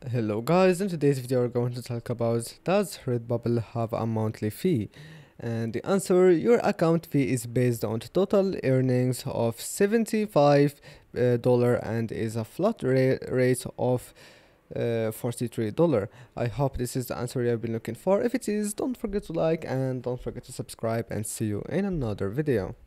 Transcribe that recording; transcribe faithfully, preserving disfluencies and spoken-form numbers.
Hello guys, in today's video we're going to talk about, does Redbubble have a monthly fee? And the answer, your account fee is based on total earnings of seventy-five dollars and is a flat ra rate of uh, forty-three dollars. I hope this is the answer you have been looking for. If it is, don't forget to like and don't forget to subscribe, and see you in another video.